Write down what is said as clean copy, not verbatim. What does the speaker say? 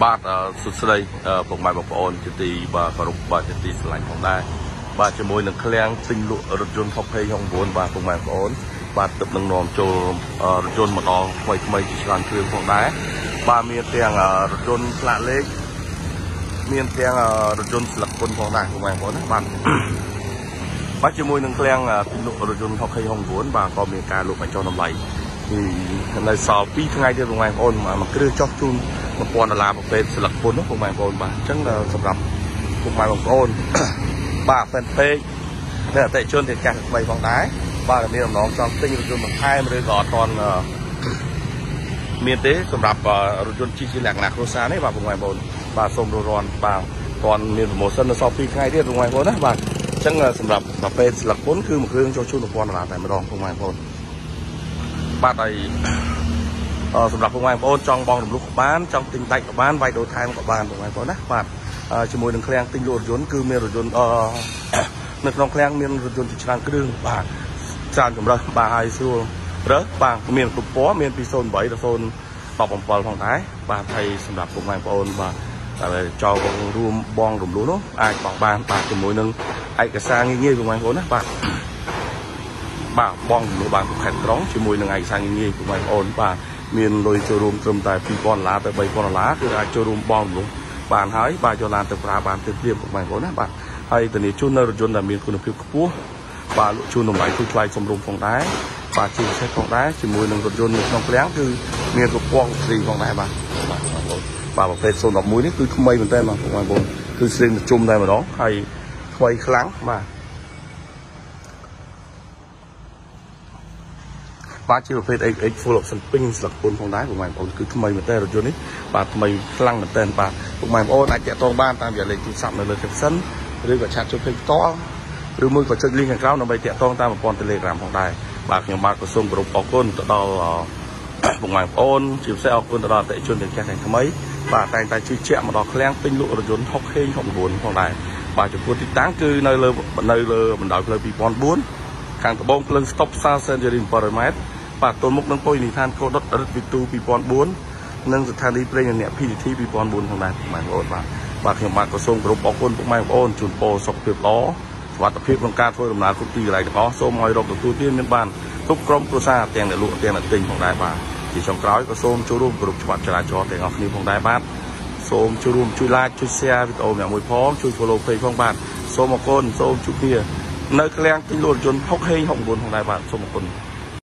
បាទសុខស្ដីពុកម៉ែបងប្អូនជាទីបាទគោរពបាទជាទីស្រឡាញ់ផងដែរបាទជាមួយនឹងឃ្លាំងទិញលក់រថយន្ត 29 បាទពុកម៉ែបងប្អូនបាទទឹកនឹងនាំចូលរថយន្តម្ដងថ្មីជាច្រើនគ្រឿងផងដែរបាទមានទាំងរថយន្តស្លាកលេខមានទាំងរថយន្តស្លឹកពុនផងដែរពុកម៉ែបងប្អូនណាបាទជាមួយនឹងឃ្លាំងទិញលក់រថយន្ត 29 បាទក៏មានការលក់បញ្ចុះតម្លៃនៅសល់2ថ្ងៃទៀតពុកម៉ែបងប្អូនមួយគ្រឿងចុះជូន$1000ប្រភេទស្លឹកពុនពុកម៉ែបងប្អូនបាទអញ្ចឹងសម្រាប់ពុកម៉ែបងប្អូនបាទហ្វេនពេកនៅអតិថិជនទីកាសថ្មីផងដែរបាទមានដំណងចង់ទិញរថយន្តបន្ថែមឬក៏អត់ទាន់មានទេសម្រាប់រថយន្តជិះជាលក្ខណៈគ្រួសារនេះបាទពុកម៉ែបងប្អូនបាទសូមរន់បាទទាន់មានប្រូម៉ូសិននៅសល់2ថ្ងៃទៀតពុកម៉ែបងប្អូនណាបាទអញ្ចឹងសម្រាប់ប្រភេទស្លឹកពុនគឺមួយគ្រឿងចុះជូន$1000តែម្ដងពុកម៉ែបងប្អូនបាទហើយសម្រាប់ពុកម៉ែបងប្អូនចង់បងរំលោះក៏បានចង់ទិញដាច់ក៏បានវាយដូរថែមក៏បានពុកម៉ែបងប្អូនណាបាទជាមួយនឹងឃ្លាំងទិញលក់រថយន្តគឺមានរថយន្តនៅក្នុងឃ្លាំងមានរថយន្តជាច្រើនគ្រឿងបាទច្រើនចម្រើសបាទហើយស្រួលរើសបាទមានគ្រប់ពណ៌មានពី08ដល់017ផងដែរបាទហើយសម្រាប់ពុកម៉ែបងប្អូនបាទតែចង់រួមបងរំលោះនោះអាចបោះបានបាទជាមួយនឹងឯកសារងាយៗពុកម៉ែបងប្អូនណាបាទបងរំលោះបានគ្រប់ខេត្តក្រុងជាមួយនឹងឯកសារងាយៗពុកម៉ែបងប្អូនបាទមានលុយចូលរួមត្រឹមតែ$2000ទៅ$3000គឺអាចចូលរួមបងរំលោះបានហើយបាទយកឡានទៅប្រើបានទៅព្រាមពុកម៉ែបងប្អូនណាបាទហើយធានាជូននៅរថយន្តដែលមានគុណភាពខ្ពស់បាទលក់ជូនតម្លៃធូរថ្លៃសមរម្យផងដែរបាទជាពិសេសផងដែរជាមួយនឹងរថយន្តនៅក្នុងឃ្លាំងគឺមានប្រព័ន្ធស្រីផងដែរបាទបងប្អូនបាទប្រភេទ011នេះគឺថ្មីមែនតើបងប្អូនគឺស្រីជុំតែម្ដងហើយថ្មីខ្លាំងបាទជាប្រភេទ XX Full Option Pink ស្លឹកពុនផងដែរពុកម៉ែបងប្អូនគឺថ្មីមែនតើរថយន្តនេះបាទថ្មីខ្លាំងមែនតើបាទពុកម៉ែបងប្អូនអាចតាក់ទងបានតាមរយៈលេខទូរស័ព្ទនៅលើ caption ឬក៏ឆាតចូលពេកផ្ទាល់ឬមួយក៏ចុច link ខាងក្រោមដើម្បីតាក់ទងតាមប្រព័ន្ធ Telegram ផងដែរបាទខ្ញុំបាទក៏សូមគោរពអរគុណទៅដល់ពុកម៉ែបងប្អូនជាពិសេសអរគុណទៅដល់អតិថិជនទាំងចាស់ទាំងថ្មីបាទតែងតែជឿជាក់មកដល់ឃ្លាំងទិញលក់រថយន្ត69ផងដែរបាទចំពោះទីតាំងគឺនៅលើបណ្ដោយផ្លូវ2004ខាងត្បូងភ្លើងស្តុបផ្សារសេនជូរី700 ម៉ែត្របាទទល់មុខនឹងពុយនីឋានកោដុតរិទ្ធវិទូ2004និងស្ថានីយ៍ប្រេងអ្នក PTT 2004ផងដែរពុកម៉ែបងប្អូនបាទខ្ញុំបាទក៏សូមគោរពអរគុណពុកម៉ែបងប្អូនជូនពរសុខភាពល្អសុវត្ថិភាពក្នុងការធ្វើដំណើរគ្រប់ទីកន្លែងទាំងអស់សូមឲ្យរកទទួលទានមានបានគ្រប់ក្រុមគ្រួសារទាំងអ្នកលក់ទាំងអ្នកទិញផងដែរបាទជាចុងក្រោយក៏សូមចូលរួមគោរពច្បាប់ចរាចរណ៍ទាំងអស់គ្នាផងដែរបាទសូមចូលរួមជួយ like ជួយ share វីដេអូអ្នកមួយផងជួយ follow page ផងបាទសូមអរគុណសូមជួបគ្នានៅឃ្លាំងទិញលក់រថយន្ត69ផងដែរបាទសូមអរគុណ